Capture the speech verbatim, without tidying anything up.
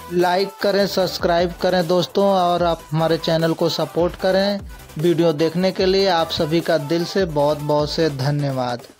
Like करें, subscribe करें दोस्तों, और आप हमारे चैनल को सपोर्ट करें। वीडियो देखने के लिए आप सभी का दिल से बहुत बहुत से धन्यवाद।